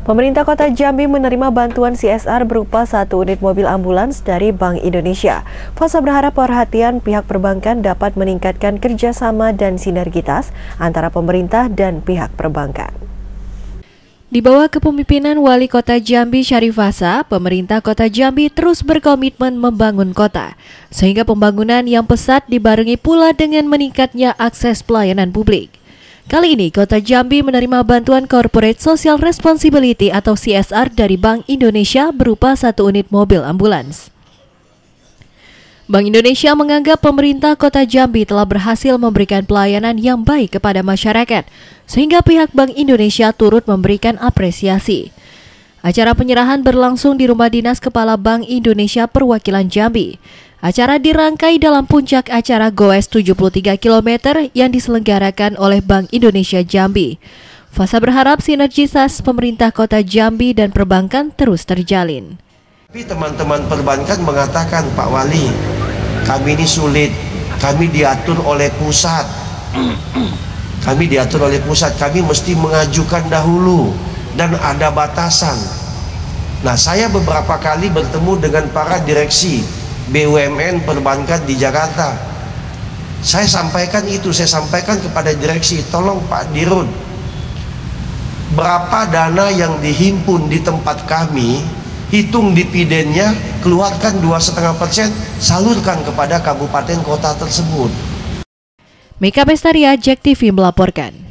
Pemerintah Kota Jambi menerima bantuan CSR berupa 1 unit mobil ambulans dari Bank Indonesia. Fasa berharap perhatian pihak perbankan dapat meningkatkan kerjasama dan sinergitas antara pemerintah dan pihak perbankan. Di bawah kepemimpinan Wali Kota Jambi Syarif Fasa, pemerintah Kota Jambi terus berkomitmen membangun kota, sehingga pembangunan yang pesat dibarengi pula dengan meningkatnya akses pelayanan publik. Kali ini, Kota Jambi menerima bantuan Corporate Social Responsibility atau CSR dari Bank Indonesia berupa 1 unit mobil ambulans. Bank Indonesia menganggap pemerintah Kota Jambi telah berhasil memberikan pelayanan yang baik kepada masyarakat, sehingga pihak Bank Indonesia turut memberikan apresiasi. Acara penyerahan berlangsung di Rumah Dinas Kepala Bank Indonesia Perwakilan Jambi. Acara dirangkai dalam puncak acara Goes 73 km yang diselenggarakan oleh Bank Indonesia Jambi. Fasa berharap sinergitas pemerintah Kota Jambi dan perbankan terus terjalin. Tapi teman-teman perbankan mengatakan, Pak Wali, kami ini sulit, kami diatur oleh pusat. Kami diatur oleh pusat, kami mesti mengajukan dahulu dan ada batasan. Nah, saya beberapa kali bertemu dengan para direksi BUMN perbankan di Jakarta. Saya sampaikan kepada direksi, tolong Pak Dirut, berapa dana yang dihimpun di tempat kami, hitung dividennya, keluarkan 2,5%, salurkan kepada kabupaten kota tersebut. Mika Bestaria, JEK TV melaporkan.